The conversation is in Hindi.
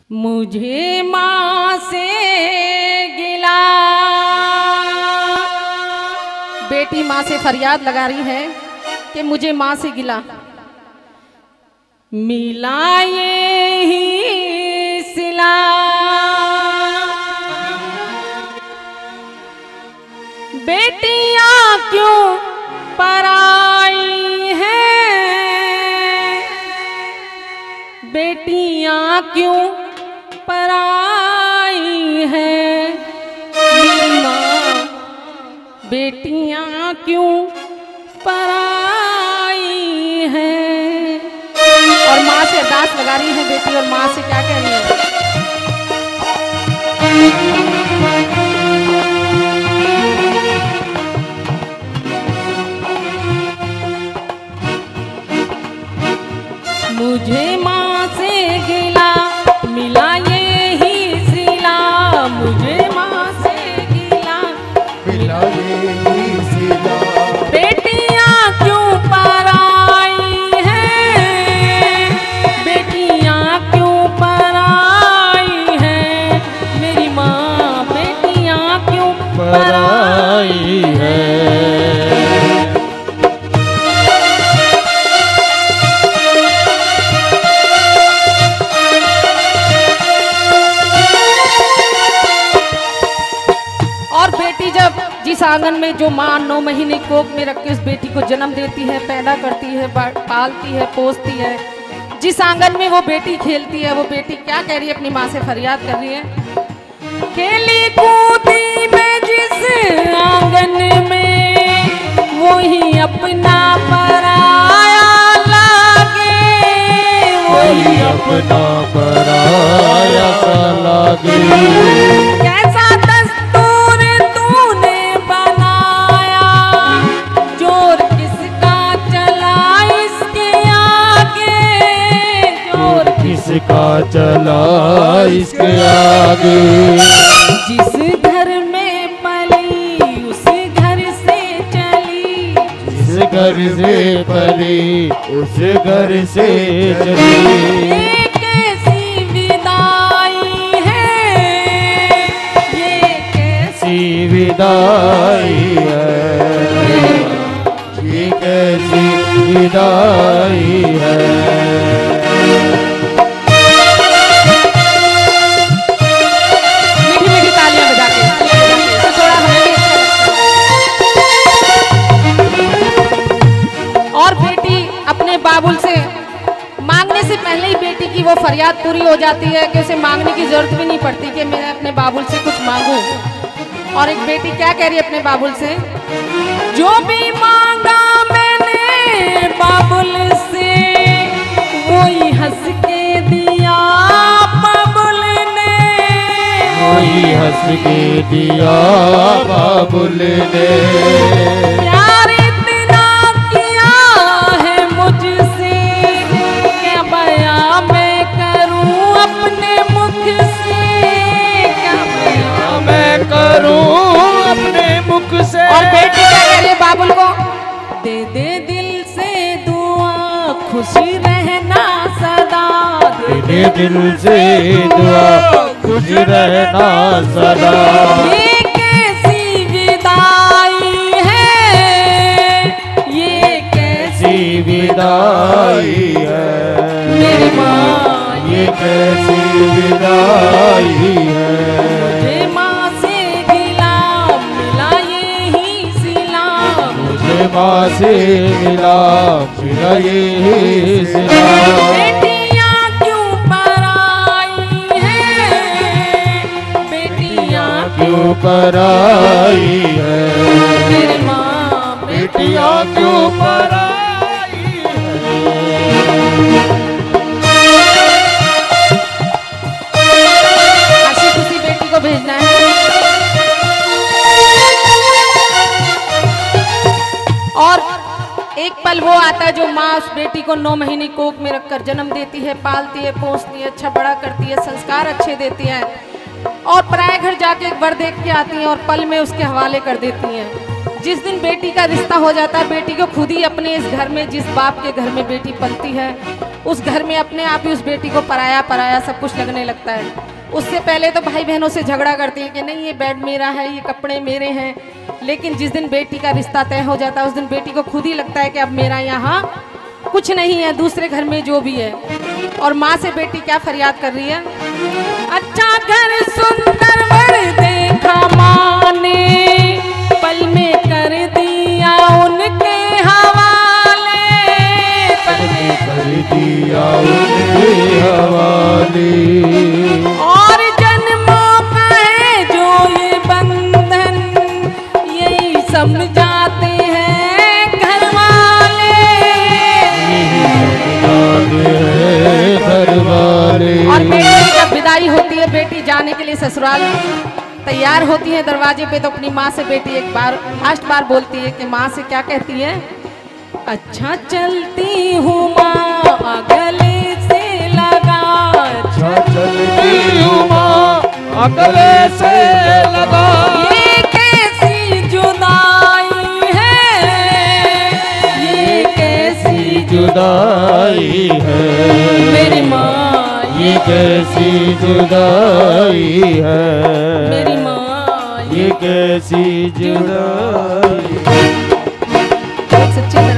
मुझे माँ से गिला। बेटी माँ से फरियाद लगा रही है कि मुझे माँ से गिला मिला ये ही सिला। बेटियां क्यों पराई हैं, बेटियां क्यों पराई हैं, मेरी माँ बेटियां क्यों पराई हैं। और माँ से अरदास लगा रही है बेटी, और माँ से क्या कह रही है। मुझे माँ से गिला मिला ये ही सिला, मुझे माँ से गिला मिला ये ही सिला। बेटियां क्यों पराई हैं, बेटियां क्यों पराई हैं, मेरी माँ बेटियां क्यों पराई हैं। जिस आंगन में जो माँ 9 महीने कोख में रख के उस बेटी को जन्म देती है, पैदा करती है, पालती है, पोसती है, जिस आंगन में वो बेटी खेलती है, वो बेटी क्या कह रही है, अपनी माँ से फरियाद कर रही है। खेली कूदी मैं जिस आंगन में, वो ही अपना पराया लागे, वही अपना पराया सा लागे। कैसा का चला इसके आगे। जिस घर में पली उस घर से चली, जिस घर से पली उस घर से चली। ये कैसी विदाई है, ये कैसी विदाई है, ये कैसी विदाई है। बाबुल से मांगने से पहले ही बेटी की वो फरियाद पूरी हो जाती है कि उसे मांगने की जरूरत भी नहीं पड़ती कि मैं अपने बाबुल से कुछ मांगूं। और एक बेटी क्या कह रही है अपने बाबुल से, जो भी मांगा मैंने बाबुल से, वही हंस के दिया बाबुल ने, वही हंस के दिया बाबुल ने। और बेटी क्या कह रही है बाबुल को, दे दे दिल से दुआ खुशी रहना सदा, दे दे दिल से दुआ खुश रहना सदा। ये कैसी विदाई है, ये कैसी विदाई है, मेरी माँ ये कैसी विदाई है। मुझे माँ से गिला मिला ये ही सिला, मुझे माँ से मिला ये सिला। बेटियां क्यों पराई हैं, बेटियां क्यों पराई है, मेरी माँ बेटियां क्यों पराई है। हंसी खुशी बेटी को भेजना है। और एक पल वो आता है जो माँ उस बेटी को 9 महीने कोख में रखकर जन्म देती है, पालती है, पोसती है, अच्छा बड़ा करती है, संस्कार अच्छे देती है, और पराये घर जाके एक वर देख के आती है और पल में उसके हवाले कर देती हैं। जिस दिन बेटी का रिश्ता हो जाता है, बेटी को खुद ही अपने इस घर में, जिस बाप के घर में बेटी पलती है, उस घर में अपने आप ही उस बेटी को पराया पराया सब कुछ लगने लगता है। उससे पहले तो भाई बहनों से झगड़ा करती हैं कि नहीं ये बेड मेरा है, ये कपड़े मेरे हैं। लेकिन जिस दिन बेटी का रिश्ता तय हो जाता है, उस दिन बेटी को खुद ही लगता है कि अब मेरा यहाँ कुछ नहीं है, दूसरे घर में जो भी है। और माँ से बेटी क्या फरियाद कर रही है? अच्छा घर सुंदर वर देखा माँ ने, पल में कर दिया उनके हवाले, पल में कर दिया उनके हवाले। और जन्मों का है जो ये बंधन, यही समझाते हैं घर वाले, घर वाले। और बेटी जब विदाई होती है, बेटी जाने के लिए ससुराल तैयार होती है, दरवाजे पे तो अपनी माँ से बेटी एक बार फर्स्ट बार बोलती है कि माँ से क्या कहती है? अच्छा चलती हूँ माँ गले से लगा, अच्छा चलती हूँ माँ गले से लगा। ये कैसी जुदाई है, ये कैसी जुदाई है मेरी माँ, ये कैसी जुदाई है मेरी माँ, ये कैसी जुदाई। सच्चे